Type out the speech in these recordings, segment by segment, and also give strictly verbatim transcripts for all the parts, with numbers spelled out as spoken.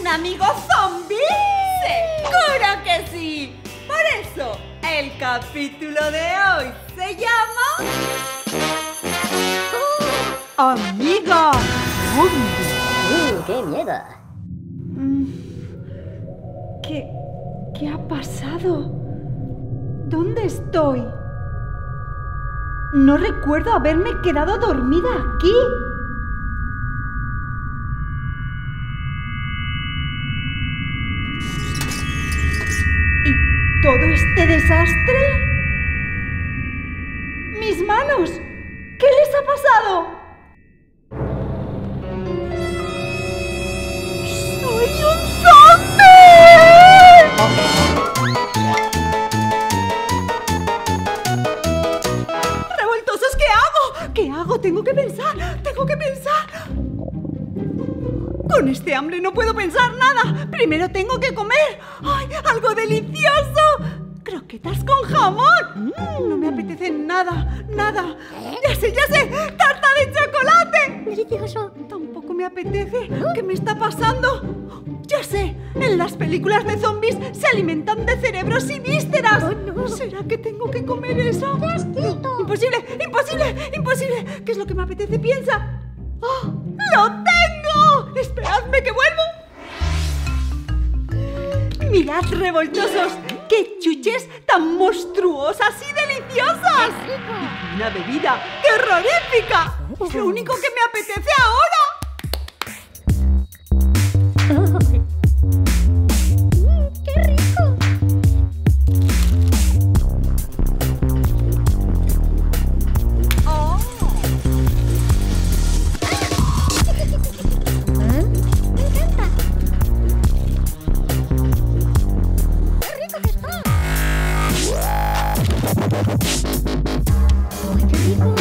un amigo zombie? ¡Seguro que sí! Por eso, el capítulo de hoy se llama... ¡Amiga zombie! ¡Uh, qué miedo! ¿Qué... qué ha pasado? ¿Dónde estoy? No recuerdo haberme quedado dormida aquí. ¿Y todo este desastre? ¡Mis manos! ¿Qué les ha pasado? ¡Soy un zombie! ¡Revoltosos! ¿Qué hago? ¿Qué hago? Tengo que pensar. Tengo que pensar. Con este hambre no puedo pensar nada. Primero tengo que comer. ¡Ay, algo delicioso! Croquetas con jamón. Mm, no me apetece nada, nada. Ya sé, ya sé. ¡Tarta de chocolate! ¡Delicioso! Tampoco me apetece. ¿Qué me está pasando? Ya sé. En las películas de zombies se alimentan de cerebros y vísceras. Oh, no. ¿Será que tengo que comer eso? ¡Qué asquito! No, imposible, imposible, imposible. ¿Qué es lo que me apetece? Piensa. ¡Oh, ¡lo tengo! Esperadme que vuelvo. Mirad, revoltosos. ¡Qué chuches tan monstruosas y deliciosas! Y una bebida terrorífica. Es lo único que me apetece ahora. Oh. Mm, ¡qué rico! Oh. ¿Eh? ¡Me encanta! ¡Qué rico que está! ¡Uy, qué rico!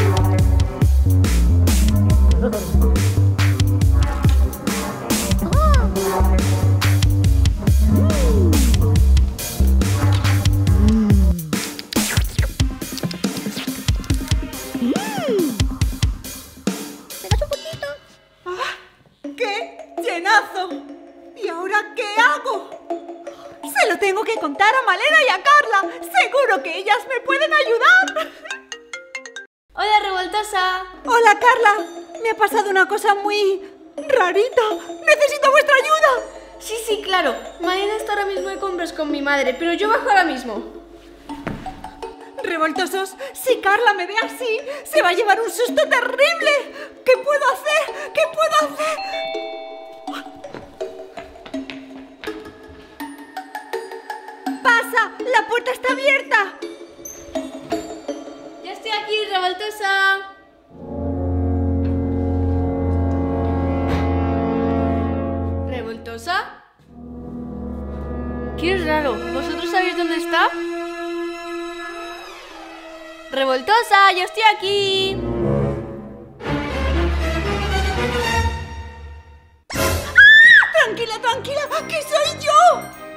¿Y ahora qué hago? Se lo tengo que contar a Malena y a Carla. Seguro que ellas me pueden ayudar. Hola, revoltosa. Hola, Carla. Me ha pasado una cosa muy rarita. Necesito vuestra ayuda. Sí, sí, claro. Malena está ahora mismo de compras con mi madre, pero yo bajo ahora mismo. Revoltosos, si Carla me ve así, se va a llevar un susto terrible. ¿Qué puedo hacer? ¿Qué puedo hacer? ¡Pasa! ¡La puerta está abierta! Ya estoy aquí, revoltosa. ¿Revoltosa? Qué raro. ¿Vosotros sabéis dónde está? ¡Revoltosa! ¡Ya estoy aquí! ¡Ah! Tranquila, tranquila, que soy yo.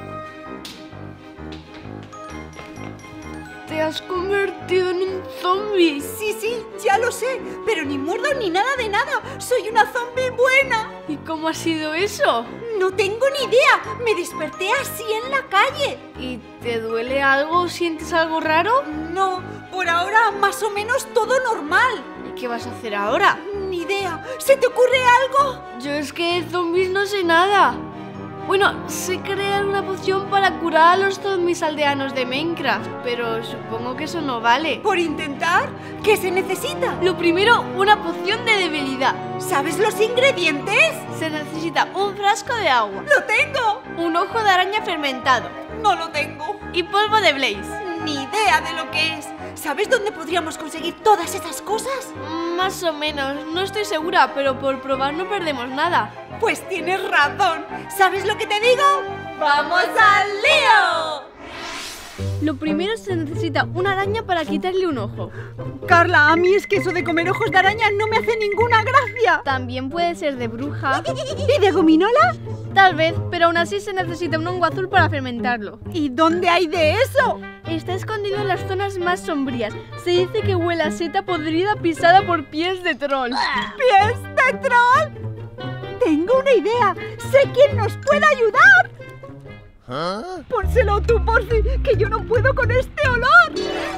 Te has convertido en un zombie. Sí, sí, ya lo sé, pero ni muerdo ni nada de nada. Soy una zombie buena. ¿Y cómo ha sido eso? No tengo ni idea. Me desperté así en la calle. ¿Y te duele algo o sientes algo raro? No, por ahora más o menos todo normal. ¿Y qué vas a hacer ahora? Ni idea. ¿Se te ocurre algo? Yo es que de zombies no sé nada. Bueno, sé crear una poción para curar a los zombies aldeanos de Minecraft, pero supongo que eso no vale. ¿Por intentar? ¿Qué se necesita? Lo primero, una poción de debilidad. ¿Sabes los ingredientes? Se necesita un frasco de agua, ¡Lo tengo! un ojo de araña fermentado No lo tengo. y polvo de Blaze. Ni idea de lo que es. ¿Sabes dónde podríamos conseguir todas esas cosas? Más o menos, no estoy segura, pero por probar no perdemos nada. Pues tienes razón. ¿Sabes lo que te digo? ¡Vamos al lío! Lo primero se necesita una araña para quitarle un ojo. Carla, a mí es que eso de comer ojos de araña no me hace ninguna gracia. También puede ser de bruja. ¿Y de gominola? Tal vez, pero aún así se necesita un hongo azul para fermentarlo. ¿Y dónde hay de eso? Está escondido en las zonas más sombrías. Se dice que huele a seta podrida pisada por pies de troll. ¿Pies de troll? Tengo una idea. ¡Sé quién nos puede ayudar! ¿Ah? Pónselo tú, porfi, que yo no puedo con este olor.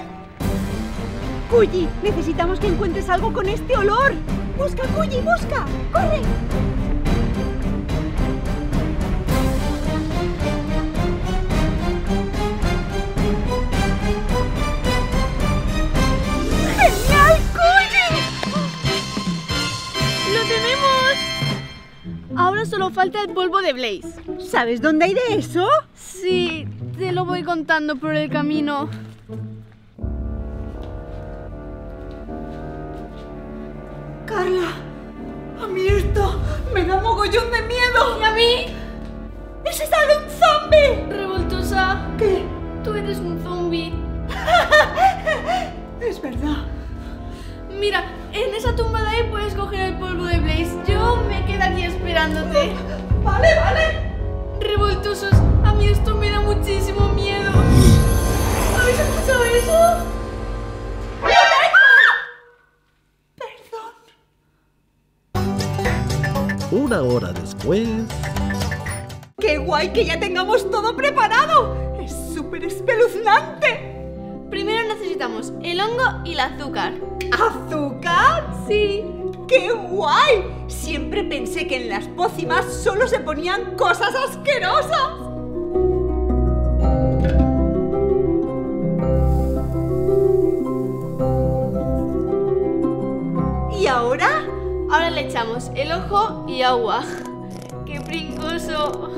Cuyi, necesitamos que encuentres algo con este olor. Busca, Cuyi, busca. ¡Corre! ¡Genial, Cuyi! ¡Lo tenemos! Ahora solo falta el polvo de Blaze. ¿Sabes dónde hay de eso? Sí, te lo voy contando por el camino. Carla, a mí esto me da mogollón de miedo. ¿Y a mí? ¡Ese sale un zombie! Revoltosa. ¿Qué? Tú eres un zombie. Es verdad. Mira, en esa tumba de ahí puedes coger el polvo de Blaze. Yo me quedo aquí esperándote. Vale, vale. Revoltosos, a mí esto me da muchísimo miedo. ¿Habéis escuchado eso? Una hora después... ¡Qué guay que ya tengamos todo preparado! ¡Es súper espeluznante! Primero necesitamos el hongo y el azúcar. ¿Azúcar? Sí. ¡Qué guay! Siempre pensé que en las pócimas solo se ponían cosas asquerosas. ¿Y ahora? Ahora le echamos el ojo y agua. ¡Qué pringoso!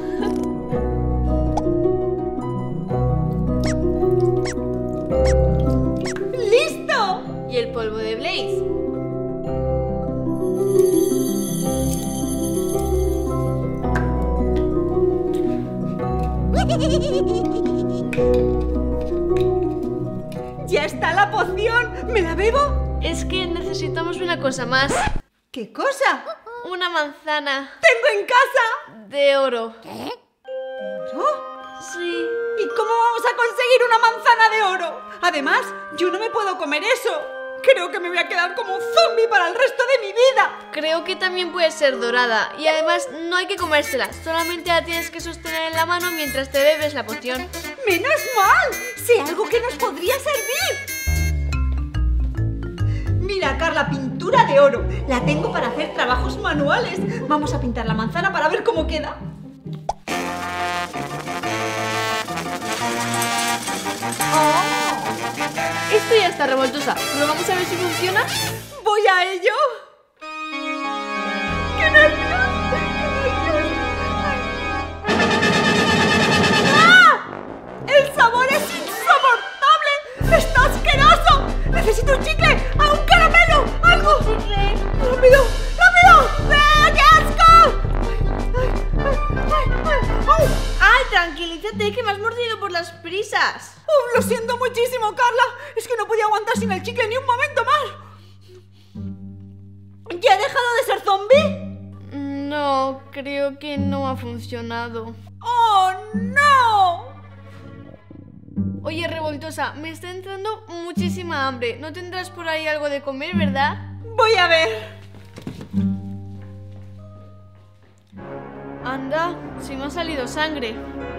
¡Listo! Y el polvo de Blaze. ¡Ya está la poción! ¿Me la bebo? Es que necesitamos una cosa más. ¿Qué cosa? Una manzana ¡Tengo en casa! de oro. ¿Oro? Sí. ¿Y cómo vamos a conseguir una manzana de oro? Además, yo no me puedo comer eso. Creo que me voy a quedar como un zombie para el resto de mi vida. Creo que también puede ser dorada. Y además no hay que comérsela. Solamente la tienes que sostener en la mano mientras te bebes la poción. ¡Menos mal! ¡Sé algo que nos podría servir! Mira, Carla, pintura de oro. La tengo para hacer trabajos manuales. Vamos a pintar la manzana para ver cómo queda. ¡Oh! Esto ya está, Revoltosa. ¿Lo vamos a ver si funciona? ¡Voy a ello! ¡Qué nervios! ¡Qué nervios! ¡Ah! ¡El sabor es insoportable! ¡Está asqueroso! ¡Necesito un chicle! ¡A un caramelo! ¡Algo! ¡Chicle! ¡Rápido! ¡Rápido! ¡Eh, qué asco! ¡Ay, ay, ay, ay! ¡Au! ¡Ay, tranquilízate, que me has mordido por las prisas! Oh, lo siento muchísimo, Carla. Es que no podía aguantar sin el chicle ni un momento más. ¿Ya he dejado de ser zombie? No, creo que no ha funcionado. ¡Oh, no! Oye, Revoltosa, me está entrando muchísima hambre. ¿No tendrás por ahí algo de comer, verdad? Voy a ver. Anda, si me ha salido sangre.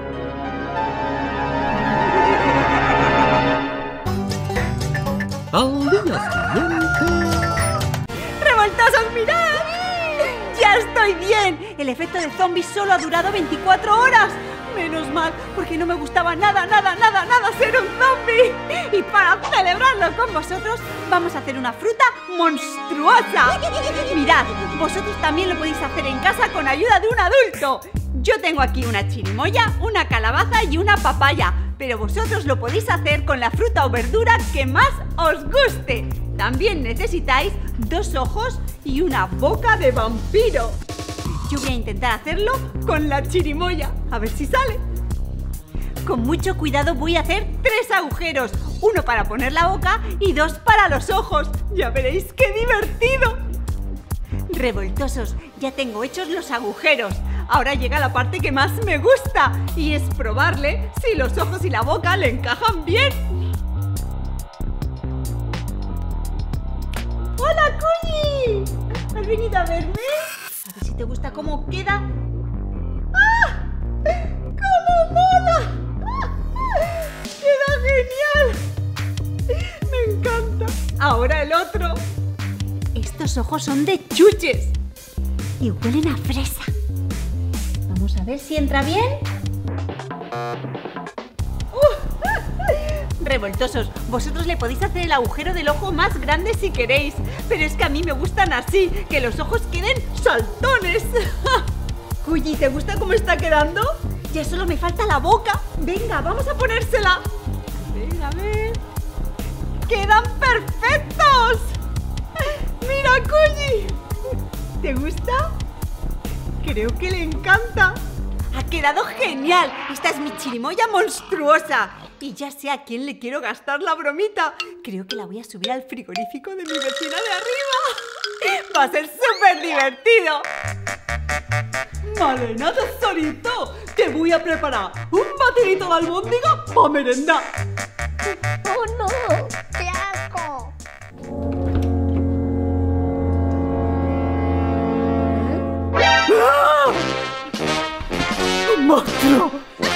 Al día siguiente... ¡Revoltosos, mirad! ¡Ya estoy bien! El efecto de zombie solo ha durado veinticuatro horas. Menos mal, porque no me gustaba nada, nada, nada, nada ser un zombie. Y para celebrarlo con vosotros, vamos a hacer una fruta monstruosa. Mirad, vosotros también lo podéis hacer en casa con ayuda de un adulto. Yo tengo aquí una chirimoya, una calabaza y una papaya, pero vosotros lo podéis hacer con la fruta o verdura que más os guste. También necesitáis dos ojos y una boca de vampiro. Yo voy a intentar hacerlo con la chirimoya, a ver si sale. Con mucho cuidado voy a hacer tres agujeros, uno para poner la boca y dos para los ojos. Ya veréis qué divertido. Revoltosos, ya tengo hechos los agujeros. Ahora llega la parte que más me gusta y es probarle si los ojos y la boca le encajan bien. ¡Hola, Cuyi! ¿Has venido a verme? A ver si te gusta cómo queda. Ahora el otro. Estos ojos son de chuches y huelen a fresa. Vamos a ver si entra bien. ¡Uh! Revoltosos, vosotros le podéis hacer el agujero del ojo más grande si queréis, pero es que a mí me gustan así, que los ojos queden saltones. Cuyi, ¿te gusta cómo está quedando? Ya solo me falta la boca. Venga, vamos a ponérsela. A ver, a ver. ¡Quedan perfectos! ¡Mira, Cuyi! ¿Te gusta? Creo que le encanta. ¡Ha quedado genial! Esta es mi chirimoya monstruosa. Y ya sé a quién le quiero gastar la bromita. Creo que la voy a subir al frigorífico de mi vecina de arriba. Va a ser súper divertido. Malena, tesorito, te voy a preparar un batidito de albóndiga para merendar. ¡Oh, no! ¡Qué asco! ¡Ah! ¡Monstruo!